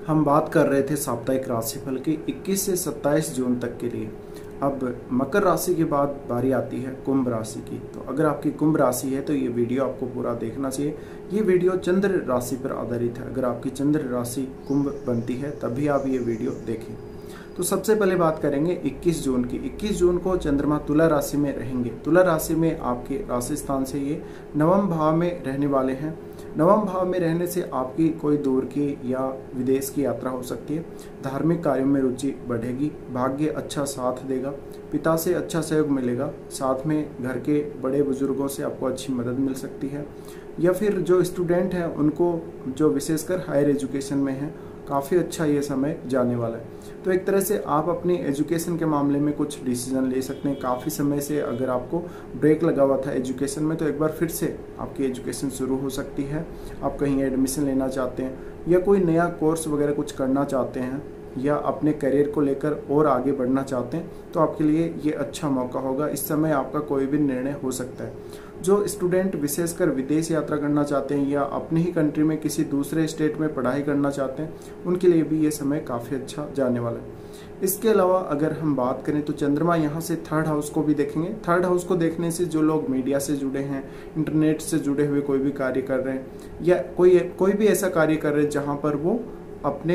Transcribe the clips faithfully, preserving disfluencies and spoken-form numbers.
हम बात कर रहे थे साप्ताहिक राशिफल की इक्कीस से सत्ताईस जून तक के लिए। अब मकर राशि के बाद बारी आती है कुंभ राशि की। तो अगर आपकी कुंभ राशि है तो ये वीडियो आपको पूरा देखना चाहिए। ये वीडियो चंद्र राशि पर आधारित है। अगर आपकी चंद्र राशि कुंभ बनती है तभी आप ये वीडियो देखें। तो सबसे पहले बात करेंगे इक्कीस जून की। इक्कीस जून को चंद्रमा तुला राशि में रहेंगे। तुला राशि में आपके राशि स्थान से ये नवम भाव में रहने वाले हैं। नवम भाव में रहने से आपकी कोई दूर की या विदेश की यात्रा हो सकती है। धार्मिक कार्यों में रुचि बढ़ेगी। भाग्य अच्छा साथ देगा। पिता से अच्छा सहयोग मिलेगा। साथ में घर के बड़े बुजुर्गों से आपको अच्छी मदद मिल सकती है। या फिर जो स्टूडेंट हैं उनको, जो विशेषकर हायर एजुकेशन में हैं, काफ़ी अच्छा ये समय जाने वाला है। तो एक तरह से आप अपनी एजुकेशन के मामले में कुछ डिसीजन ले सकते हैं। काफ़ी समय से अगर आपको ब्रेक लगा हुआ था एजुकेशन में, तो एक बार फिर से आपकी एजुकेशन शुरू हो सकती है। आप कहीं एडमिशन लेना चाहते हैं या कोई नया कोर्स वगैरह कुछ करना चाहते हैं या अपने करियर को लेकर और आगे बढ़ना चाहते हैं, तो आपके लिए ये अच्छा मौका होगा। इस समय आपका कोई भी निर्णय हो सकता है। जो स्टूडेंट विशेषकर विदेश यात्रा करना चाहते हैं या अपनी ही कंट्री में किसी दूसरे स्टेट में पढ़ाई करना चाहते हैं, उनके लिए भी ये समय काफ़ी अच्छा जाने वाला है। इसके अलावा अगर हम बात करें तो चंद्रमा यहाँ से थर्ड हाउस को भी देखेंगे। थर्ड हाउस को देखने से जो लोग मीडिया से जुड़े हैं, इंटरनेट से जुड़े हुए कोई भी कार्य कर रहे हैं या कोई कोई भी ऐसा कार्य कर रहे हैं जहाँ पर वो अपने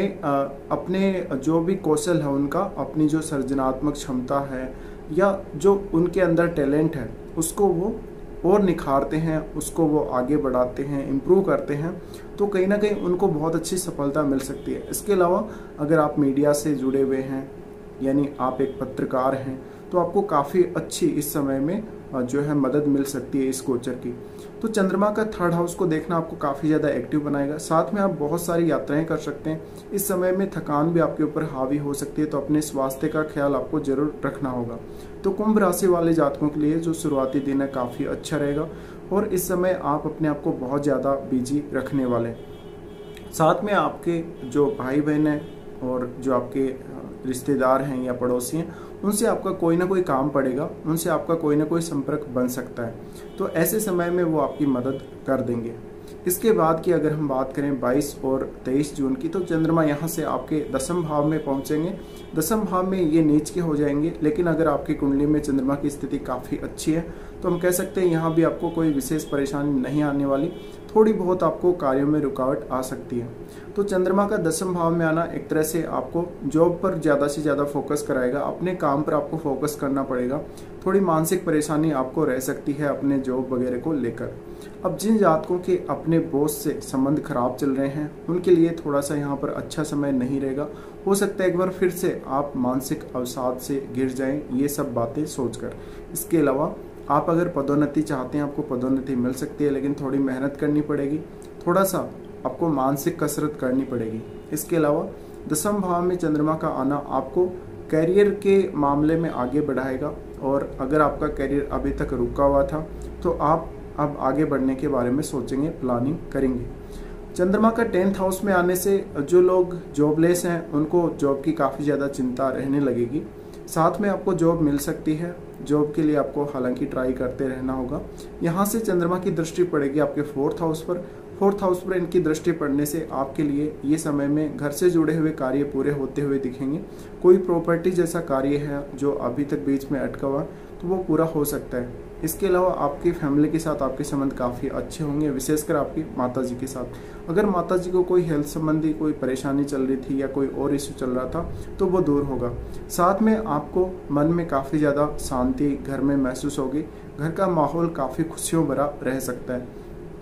अपने जो भी कौशल है उनका, अपनी जो सृजनात्मक क्षमता है या जो उनके अंदर टैलेंट है उसको वो और निखारते हैं, उसको वो आगे बढ़ाते हैं, इम्प्रूव करते हैं, तो कहीं ना कहीं उनको बहुत अच्छी सफलता मिल सकती है। इसके अलावा अगर आप मीडिया से जुड़े हुए हैं, यानी आप एक पत्रकार हैं, तो आपको काफ़ी अच्छी इस समय में जो है मदद मिल सकती है इस गोचर की। तो चंद्रमा का थर्ड हाउस को देखना आपको काफ़ी ज़्यादा एक्टिव बनाएगा। साथ में आप बहुत सारी यात्राएं कर सकते हैं। इस समय में थकान भी आपके ऊपर हावी हो सकती है, तो अपने स्वास्थ्य का ख्याल आपको जरूर रखना होगा। तो कुंभ राशि वाले जातकों के लिए जो शुरुआती दिन है काफ़ी अच्छा रहेगा और इस समय आप अपने आप को बहुत ज़्यादा बिजी रखने वाले हैं। साथ में आपके जो भाई बहन हैं और जो आपके रिश्तेदार हैं या पड़ोसी हैं, उनसे आपका कोई ना कोई काम पड़ेगा, उनसे आपका कोई ना कोई संपर्क बन सकता है। तो ऐसे समय में वो आपकी मदद कर देंगे। इसके बाद की अगर हम बात करें बाईस और तेईस जून की, तो चंद्रमा यहाँ से आपके दसम भाव में पहुँचेंगे। दसम भाव में ये नीच के हो जाएंगे, लेकिन अगर आपकी कुंडली में चंद्रमा की स्थिति काफ़ी अच्छी है तो हम कह सकते हैं यहाँ भी आपको कोई विशेष परेशानी नहीं आने वाली। थोड़ी बहुत आपको कार्यों में रुकावट आ सकती है। तो चंद्रमा का दसम भाव में आना एक तरह से आपको जॉब पर ज़्यादा से ज़्यादा फोकस कराएगा। अपने काम पर आपको फोकस करना पड़ेगा। थोड़ी मानसिक परेशानी आपको रह सकती है अपने जॉब वगैरह को लेकर। अब जिन जातकों के अपने बॉस से संबंध खराब चल रहे हैं, उनके लिए थोड़ा सा यहाँ पर अच्छा समय नहीं रहेगा। हो सकता है एक बार फिर से आप मानसिक अवसाद से गिर जाएं, ये सब बातें सोचकर। इसके अलावा आप अगर पदोन्नति चाहते हैं, आपको पदोन्नति मिल सकती है, लेकिन थोड़ी मेहनत करनी पड़ेगी, थोड़ा सा आपको मानसिक कसरत करनी पड़ेगी। इसके अलावा दसम भाव में चंद्रमा का आना आपको कैरियर के मामले में आगे बढ़ाएगा और अगर आपका कैरियर अभी तक रुका हुआ था तो आप अब आगे बढ़ने के बारे में सोचेंगे, प्लानिंग करेंगे। चंद्रमा का टेंथ हाउस में आने से जो लोग जॉबलेस हैं उनको जॉब की काफ़ी ज़्यादा चिंता रहने लगेगी। साथ में आपको जॉब मिल सकती है। जॉब के लिए आपको हालांकि ट्राई करते रहना होगा। यहाँ से चंद्रमा की दृष्टि पड़ेगी आपके फोर्थ हाउस पर। फोर्थ हाउस पर इनकी दृष्टि पड़ने से आपके लिए ये समय में घर से जुड़े हुए कार्य पूरे होते हुए दिखेंगे। कोई प्रॉपर्टी जैसा कार्य है जो अभी तक बीच में अटका हुआ, तो वो पूरा हो सकता है। इसके अलावा आपकी फैमिली के साथ आपके संबंध काफ़ी अच्छे होंगे, विशेषकर आपकी माताजी के साथ। अगर माताजी को कोई हेल्थ संबंधी कोई परेशानी चल रही थी या कोई और इश्यू चल रहा था तो वो दूर होगा। साथ में आपको मन में काफ़ी ज़्यादा शांति घर में महसूस होगी। घर का माहौल काफ़ी खुशियों भरा रह सकता है।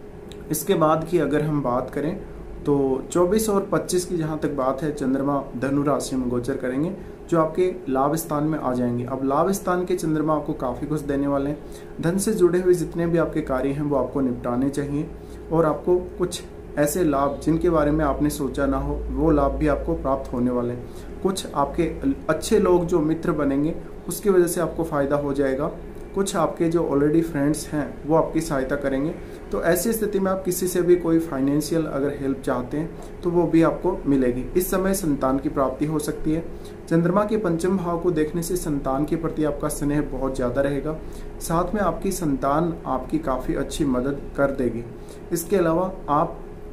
इसके बाद की अगर हम बात करें तो चौबीस और पच्चीस की जहाँ तक बात है, चंद्रमा धनु राशि में गोचर करेंगे, जो आपके लाभ स्थान में आ जाएंगे। अब लाभ स्थान के चंद्रमा आपको काफ़ी कुछ देने वाले हैं। धन से जुड़े हुए जितने भी आपके कार्य हैं वो आपको निपटाने चाहिए और आपको कुछ ऐसे लाभ जिनके बारे में आपने सोचा ना हो, वो लाभ भी आपको प्राप्त होने वाले हैं। कुछ आपके अच्छे लोग जो मित्र बनेंगे उसकी वजह से आपको फ़ायदा हो जाएगा। कुछ आपके जो ऑलरेडी फ्रेंड्स हैं वो आपकी सहायता करेंगे। तो ऐसी स्थिति में आप किसी से भी कोई फाइनेंशियल अगर हेल्प चाहते हैं तो वो भी आपको मिलेगी। इस समय संतान की प्राप्ति हो सकती है। चंद्रमा के पंचम भाव को देखने से संतान के प्रति आपका स्नेह बहुत ज़्यादा रहेगा। साथ में आपकी संतान आपकी काफ़ी अच्छी मदद कर देगी। इसके अलावा आप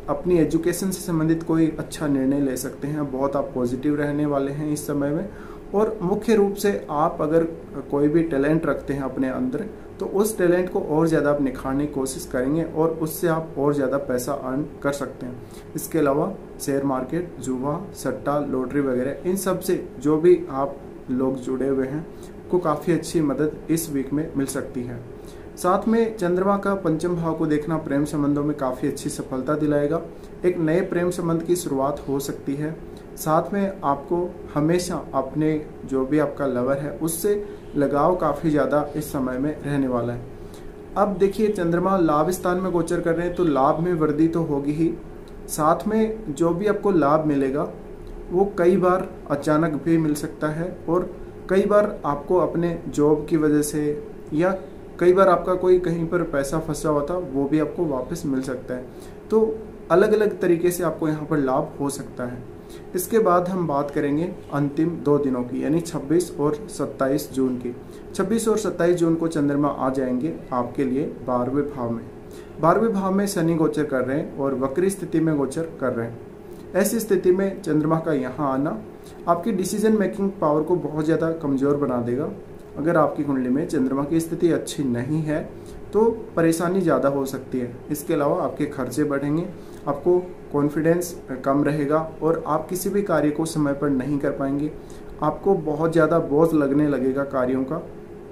अपनी एजुकेशन से संबंधित कोई अच्छा निर्णय ले सकते हैं। बहुत आप पॉजिटिव रहने वाले हैं इस समय में। और मुख्य रूप से आप अगर कोई भी टैलेंट रखते हैं अपने अंदर, तो उस टैलेंट को और ज़्यादा आप निखारने की कोशिश करेंगे और उससे आप और ज़्यादा पैसा अर्न कर सकते हैं। इसके अलावा शेयर मार्केट, जुआ, सट्टा, लॉटरी वगैरह, इन सब से जो भी आप लोग जुड़े हुए हैं को काफ़ी अच्छी मदद इस वीक में मिल सकती है। साथ में चंद्रमा का पंचम भाव को देखना प्रेम संबंधों में काफ़ी अच्छी सफलता दिलाएगा। एक नए प्रेम संबंध की शुरुआत हो सकती है। साथ में आपको हमेशा अपने जो भी आपका लवर है उससे लगाव काफ़ी ज़्यादा इस समय में रहने वाला है। अब देखिए, चंद्रमा लाभ स्थान में गोचर कर रहे हैं तो लाभ में वृद्धि तो होगी ही, साथ में जो भी आपको लाभ मिलेगा वो कई बार अचानक भी मिल सकता है और कई बार आपको अपने जॉब की वजह से या कई बार आपका कोई कहीं पर पैसा फंसा हुआ था वो भी आपको वापस मिल सकता है। तो अलग अलग तरीके से आपको यहाँ पर लाभ हो सकता है। इसके बाद हम बात करेंगे अंतिम दो दिनों की, यानी छब्बीस और सत्ताईस जून की। छब्बीस और सत्ताईस जून को चंद्रमा आ जाएंगे आपके लिए बारहवें भाव में। बारहवें भाव में शनि गोचर कर रहे हैं और वक्री स्थिति में गोचर कर रहे हैं। ऐसी स्थिति में चंद्रमा का यहाँ आना आपकी डिसीजन मेकिंग पावर को बहुत ज़्यादा कमज़ोर बना देगा। अगर आपकी कुंडली में चंद्रमा की स्थिति अच्छी नहीं है तो परेशानी ज़्यादा हो सकती है। इसके अलावा आपके खर्चे बढ़ेंगे, आपको कॉन्फिडेंस कम रहेगा और आप किसी भी कार्य को समय पर नहीं कर पाएंगे। आपको बहुत ज़्यादा बोझ लगने लगेगा कार्यों का।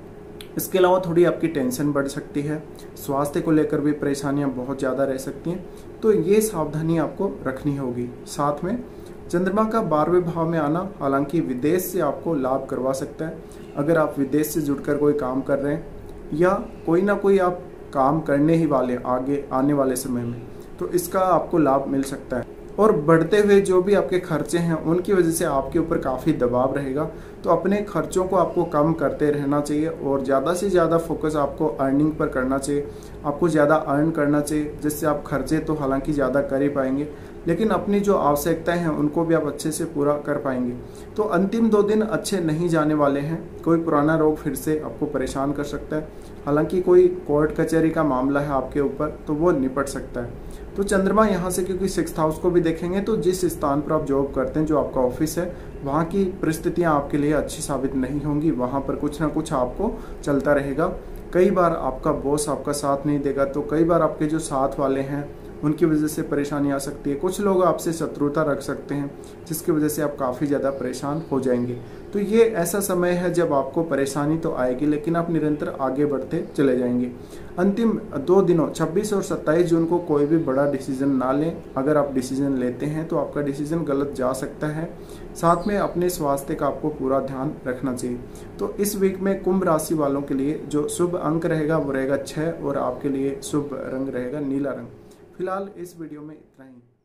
इसके अलावा थोड़ी आपकी टेंशन बढ़ सकती है। स्वास्थ्य को लेकर भी परेशानियां बहुत ज़्यादा रह सकती हैं, तो ये सावधानी आपको रखनी होगी। साथ में चंद्रमा का बारहवें भाव में आना हालांकि विदेश से आपको लाभ करवा सकता है। अगर आप विदेश से जुड़कर कोई काम कर रहे हैं या कोई ना कोई आप काम करने ही वाले आगे आने वाले समय में, तो इसका आपको लाभ मिल सकता है। और बढ़ते हुए जो भी आपके खर्चे हैं उनकी वजह से आपके ऊपर काफ़ी दबाव रहेगा, तो अपने खर्चों को आपको कम करते रहना चाहिए और ज़्यादा से ज़्यादा फोकस आपको अर्निंग पर करना चाहिए। आपको ज़्यादा अर्न करना चाहिए, जिससे आप खर्चे तो हालांकि ज़्यादा कर ही पाएंगे, लेकिन अपनी जो आवश्यकताएं हैं उनको भी आप अच्छे से पूरा कर पाएंगे। तो अंतिम दो दिन अच्छे नहीं जाने वाले हैं। कोई पुराना रोग फिर से आपको परेशान कर सकता है। हालांकि कोई कोर्ट कचहरी का मामला है आपके ऊपर तो वो निपट सकता है। तो चंद्रमा यहाँ से क्योंकि सिक्स्थ हाउस को भी देखेंगे, तो जिस स्थान पर आप जॉब करते हैं, जो आपका ऑफिस है, वहाँ की परिस्थितियाँ आपके लिए अच्छी साबित नहीं होंगी। वहाँ पर कुछ ना कुछ आपको चलता रहेगा। कई बार आपका बॉस आपका साथ नहीं देगा, तो कई बार आपके जो साथ वाले हैं उनकी वजह से परेशानी आ सकती है। कुछ लोग आपसे शत्रुता रख सकते हैं, जिसकी वजह से आप काफ़ी ज़्यादा परेशान हो जाएंगे। तो ये ऐसा समय है जब आपको परेशानी तो आएगी, लेकिन आप निरंतर आगे बढ़ते चले जाएंगे। अंतिम दो दिनों छब्बीस और सत्ताईस जून को कोई भी बड़ा डिसीजन ना लें। अगर आप डिसीजन लेते हैं तो आपका डिसीजन गलत जा सकता है। साथ में अपने स्वास्थ्य का आपको पूरा ध्यान रखना चाहिए। तो इस वीक में कुंभ राशि वालों के लिए जो शुभ अंक रहेगा वो रहेगा छः और आपके लिए शुभ रंग रहेगा नीला रंग। फिलहाल इस वीडियो में इतना ही।